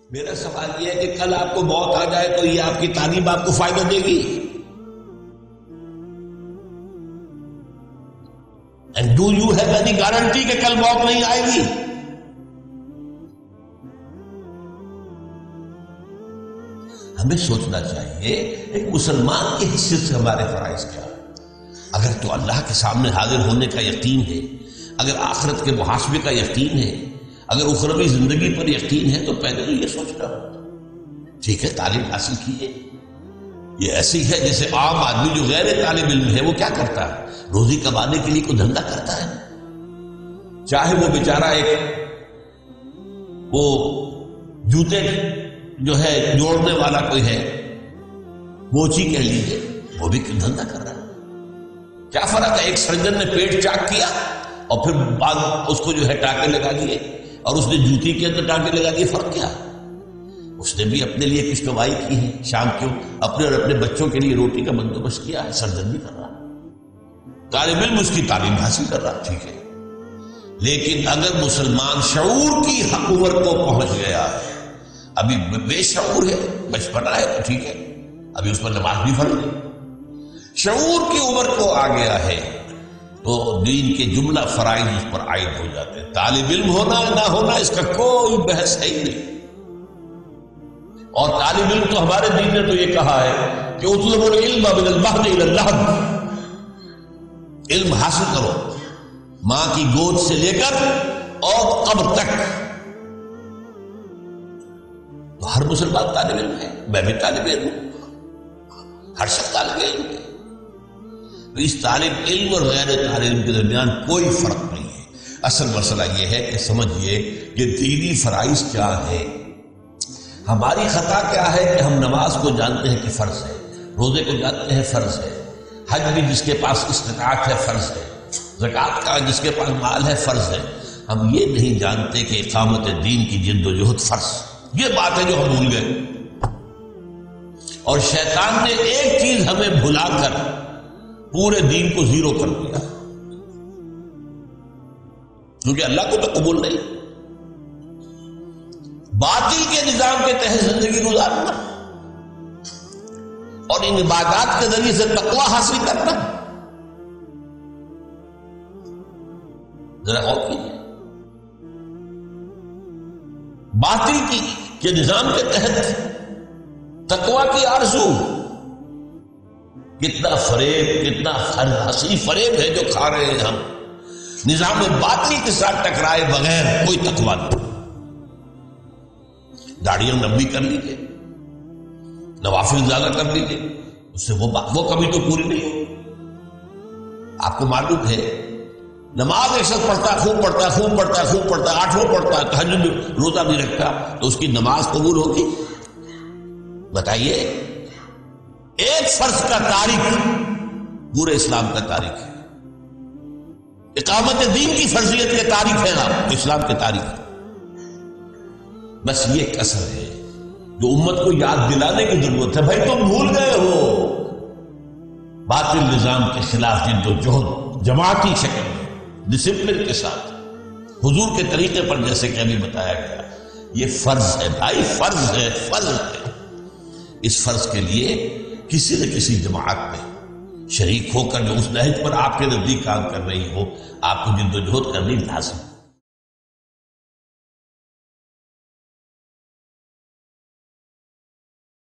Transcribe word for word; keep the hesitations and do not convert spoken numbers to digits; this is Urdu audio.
میرا سوال یہ ہے کہ کل آپ کو موت آ جائے تو یہ آپ کی تعلیم آپ کو فائدہ دے گی؟ And do you have any guarantee کہ کل موت نہیں آئے گی؟ ہمیں سوچنا چاہیے ایک مسلمان کی حیثیت سے ہمارے فرائض کیا ہے۔ اگر تو اللہ کے سامنے حاضر ہونے کا یقین ہے، اگر آخرت کے محاسبے کا یقین ہے، اگر اخروی زندگی پر یقین ہے، تو پہلے تو یہ سوچنا ہوتا ٹھیک ہے تعلیم حاصل کیے۔ یہ ایسی ہے جیسے عام آدمی جو غیر طالب علم ہے وہ کیا کرتا ہے؟ روزی کمانے کے لیے کوئی دھندا کرتا ہے، چاہے وہ بیچارہ ایک وہ جوتے جو ہے جوڑنے والا کوئی ہے، موچی کہہ لیجیے، وہ بھی دھندا کر رہا ہے۔ کیا فرق ہے؟ ایک سرجن نے پیٹ چاک کیا اور پھر بعد اس کو جو ہے ٹانکے لگا دیے، اور اس نے جوتی کے اندر ٹانکے لگا دیے، فرق کیا؟ اس نے بھی اپنے لیے کچھ کمائی کی ہے، شام کو اپنے اور اپنے بچوں کے لیے روٹی کا بندوبست کیا ہے، سرجن بھی کر رہا ہے، طالب علم اس کی تعلیم حاصل کر رہا ہے، ٹھیک ہے۔ لیکن اگر مسلمان شعور کی عمر کو پہنچ گیا ہے، ابھی بے شعور ہے، بچپنا ہے تو ٹھیک ہے، ابھی اس پر نماز بھی فرض ہے، شعور کی عمر کو آ گیا ہے تو دین کے جملہ فرائض اس پر عائد ہو جاتے ہیں۔ طالب علم ہونا نہ ہونا اس کا کوئی بحث ہے ہی نہیں۔ اور طالب علم تو ہمارے دین نے تو یہ کہا ہے کہ اطلبوا العلم من المہد الی اللحد، علم حاصل کرو ماں کی گود سے لے کر اور قبر تک۔ تو ہر مسلمان طالب علم ہے، میں بھی طالب علم ہوں، ہر شخص طالب علم ہے۔ تو اس طالب علم اور غیر طالب علم کے درمیان کوئی فرق نہیں ہے۔ اصل مسئلہ یہ ہے کہ سمجھیے کہ دینی فرائض کیا ہے۔ ہماری خطا کیا ہے کہ ہم نماز کو جانتے ہیں کہ فرض ہے، روزے کو جانتے ہیں فرض ہے، حج بھی جس کے پاس استطاعت ہے فرض ہے، زکوٰۃ کا جس کے پاس مال ہے فرض ہے، ہم یہ نہیں جانتے کہ اقامت دین کی جد و جہد فرض۔ یہ بات ہے جو ہم بھول گئے، اور شیطان نے ایک چیز ہمیں بھلا کر پورے دین کو زیرو کر دیا، کیونکہ اللہ کو تو قبول نہیں، باطل کے نظام کے تحت زندگی گزارنا اور ان عبادات کے ذریعے سے تقویٰ حاصل کرنا۔ ذرا غور کیجیے، باطل کی کے نظام کے تحت تقویٰ کی آرزو، کتنا فریب، کتنا ہنسی فریب ہے جو کھا رہے ہیں ہم، نظام باطل کے ساتھ ٹکرائے بغیر کوئی تقویٰ نہیں۔ داڑیاں لمبی کر لیجیے، نوافل زیادہ کر لیجیے، اس سے وہ وہ کبھی تو پوری نہیں ہوگی۔ آپ کو معلوم ہے نماز ایک شخص پڑھتا ہے، خوب پڑھتا ہے، خوب پڑھتا ہے، خوب پڑھتا ہے، آٹھواں پڑھتا ہے، تہجد روزہ بھی رکھتا، تو اس کی نماز قبول ہوگی؟ بتائیے، ایک فرض کا تارک پورے اسلام کا تارک ہے، اقامت دین کی فرضیت کے تارک ہے آپ، اسلام کے تارک ہے۔ بس یہ کسر ہے جو امت کو یاد دلانے کی ضرورت ہے۔ بھائی تم بھول گئے ہو، باطل نظام کے خلاف جد و جہد جماعتی شکل میں، ڈسپلن کے ساتھ، حضور کے طریقے پر، جیسے کہ ابھی بتایا گیا، یہ فرض ہے بھائی، فرض ہے، فرض ہے۔ اس فرض کے لیے کسی نہ کسی جماعت میں شریک ہو کر جو اس نہج پر آپ کے نزدیک کام کر رہی ہو، آپ کو جد و جہد کرنی لازم۔